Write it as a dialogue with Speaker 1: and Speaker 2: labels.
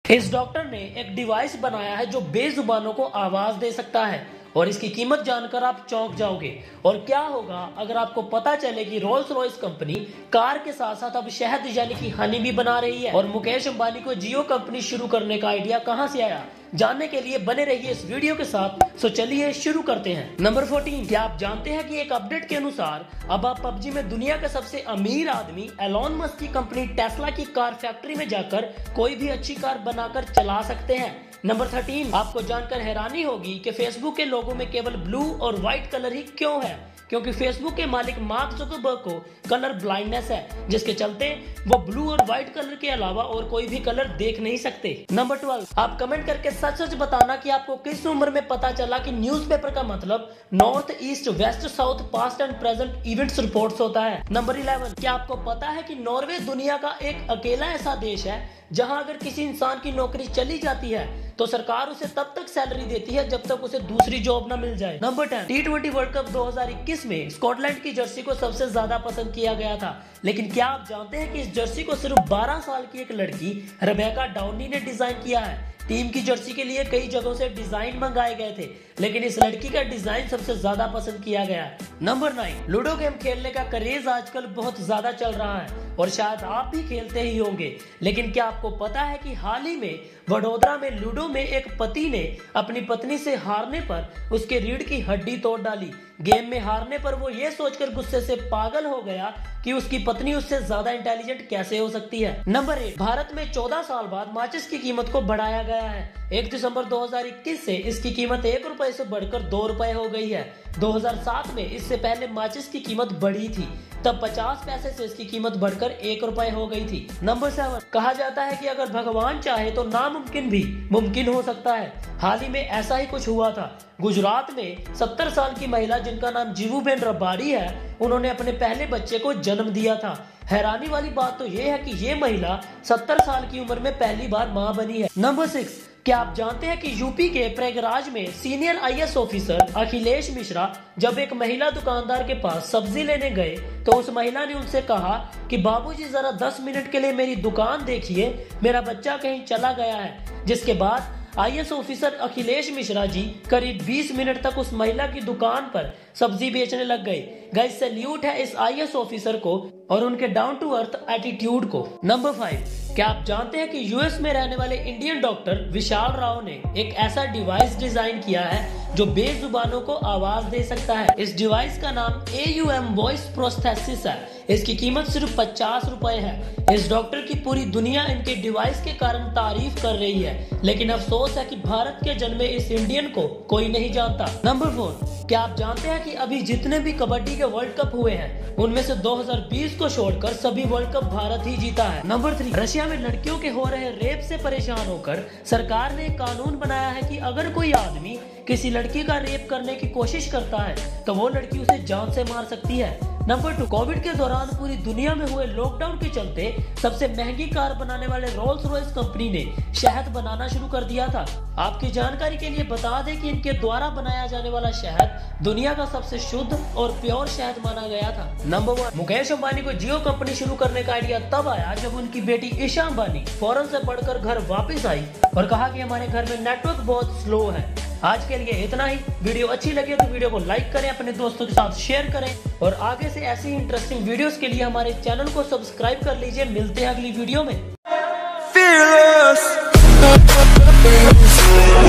Speaker 1: इस डॉक्टर ने एक डिवाइस बनाया है जो बेजुबानों को आवाज दे सकता है और इसकी कीमत जानकर आप चौंक जाओगे। और क्या होगा अगर आपको पता चले कि रोल्स रॉयस कंपनी कार के साथ साथ अब शहद यानी कि हनी भी बना रही है। और मुकेश अंबानी को जियो कंपनी शुरू करने का आइडिया कहां से आया, जानने के लिए बने रहिए इस वीडियो के साथ। सो चलिए शुरू करते हैं। नंबर 14, क्या आप जानते हैं कि एक अपडेट के अनुसार अब आप पबजी में दुनिया का सबसे अमीर आदमी एलोन मस्क की कंपनी टेस्ला की कार फैक्ट्री में जाकर कोई भी अच्छी कार बनाकर चला सकते हैं। नंबर 13, आपको जानकर हैरानी होगी कि फेसबुक के लोगों में केवल ब्लू और व्हाइट कलर ही क्यों है, क्योंकि फेसबुक के मालिक मार्क जुकरबर्ग को कलर ब्लाइंडनेस है, जिसके चलते वो ब्लू और व्हाइट कलर के अलावा और कोई भी कलर देख नहीं सकते। नंबर 12, आप कमेंट करके सच सच बताना कि आपको किस उम्र में पता चला कि न्यूज़पेपर का मतलब north east west south past and present events reports होता है। नंबर 11, क्या आपको पता है कि नॉर्वे दुनिया का एक अकेला ऐसा देश है जहां अगर किसी इंसान की नौकरी चली जाती है तो सरकार उसे तब तक सैलरी देती है जब तक उसे दूसरी जॉब न मिल जाए। नंबर 10, T20 वर्ल्ड कप 2021 में स्कॉटलैंड की जर्सी को सबसे ज्यादा पसंद किया गया था, लेकिन क्या आप जानते हैं कि इस जर्सी को सिर्फ 12 साल की एक लड़की रेबेका डाउनी ने डिजाइन किया है। टीम की जर्सी के लिए कई जगहों से डिजाइन मंगाए गए थे, लेकिन इस लड़की का डिजाइन सबसे ज्यादा पसंद किया गया। नंबर 9, लूडो गेम खेलने का क्रेज आजकल बहुत ज्यादा चल रहा है और शायद आप भी खेलते ही होंगे, लेकिन क्या आपको पता है कि हाल ही में वडोदरा में लूडो में एक पति ने अपनी पत्नी से हारने पर उसके रीढ़ की हड्डी तोड़ डाली। गेम में हारने पर वो ये सोचकर गुस्से से पागल हो गया कि उसकी पत्नी उससे ज्यादा इंटेलिजेंट कैसे हो सकती है। नंबर 8, भारत में 14 साल बाद माचिस की कीमत को बढ़ाया गया है। 1 दिसंबर 2021 से इसकी कीमत 1 रुपए से बढ़कर 2 रुपए हो गई है। 2007 में इससे पहले माचिस की कीमत बढ़ी थी, तब 50 पैसे से इसकी कीमत बढ़कर 1 रुपए हो गई थी। नंबर 7, कहा जाता है कि अगर भगवान चाहे तो नामुमकिन भी मुमकिन हो सकता है। हाल ही में ऐसा ही कुछ हुआ था। गुजरात में 70 साल की महिला जिनका नाम जीवूबेन रबारी है, उन्होंने अपने पहले बच्चे को जन्म दिया था। हैरानी वाली बात तो ये है कि ये महिला 70 साल की उम्र में पहली बार मां बनी है। नंबर 6, क्या आप जानते हैं कि यूपी के प्रयागराज में senior IAS officer Akhilesh Mishra जब एक महिला दुकानदार के पास सब्जी लेने गए तो उस महिला ने उनसे कहा कि बाबूजी जरा 10 मिनट के लिए मेरी दुकान देखिए, मेरा बच्चा कहीं चला गया है। जिसके बाद आईएएस ऑफिसर अखिलेश मिश्रा जी करीब 20 मिनट तक उस महिला की दुकान पर सब्जी बेचने लग गए। गाइस, सैल्यूट है इस आईएएस ऑफिसर को और उनके डाउन टू अर्थ एटीट्यूड को। नंबर 5, क्या आप जानते हैं कि यूएस में रहने वाले इंडियन डॉक्टर विशाल राव ने एक ऐसा डिवाइस डिजाइन किया है जो बेजुबानों को आवाज दे सकता है। इस डिवाइस का नाम AUM वॉइस प्रोस्थेसिस है। इसकी कीमत सिर्फ 50 रुपए है। इस डॉक्टर की पूरी दुनिया इनके डिवाइस के कारण तारीफ कर रही है, लेकिन अफसोस है कि भारत के जन्मे इस इंडियन को कोई नहीं जानता। नंबर 4, क्या आप जानते हैं कि अभी जितने भी कबड्डी के वर्ल्ड कप हुए हैं उनमें से 2020 को छोड़कर सभी वर्ल्ड कप भारत ही जीता है। नंबर 3, रशिया में लड़कियों के हो रहे रेप से परेशान होकर सरकार ने एक कानून बनाया है कि अगर कोई आदमी किसी लड़की का रेप करने की कोशिश करता है तो वो लड़की उसे जान से मार सकती है। नंबर 2, कोविड के दौरान पूरी दुनिया में हुए लॉकडाउन के चलते सबसे महंगी कार बनाने वाले रोल्स रॉयस कंपनी ने शहद बनाना शुरू कर दिया था। आपकी जानकारी के लिए बता दें कि इनके द्वारा बनाया जाने वाला शहद दुनिया का सबसे शुद्ध और प्योर शहद माना गया था। नंबर 1, मुकेश अंबानी को जियो कंपनी शुरू करने का आइडिया तब आया जब उनकी बेटी ईशा अंबानी फौरन से पढ़कर घर वापस आई और कहा कि हमारे घर में नेटवर्क बहुत स्लो है। आज के लिए इतना ही। वीडियो अच्छी लगी तो वीडियो को लाइक करें, अपने दोस्तों के साथ शेयर करें और आगे से ऐसी इंटरेस्टिंग वीडियोस के लिए हमारे चैनल को सब्सक्राइब कर लीजिए। मिलते हैं अगली वीडियो में।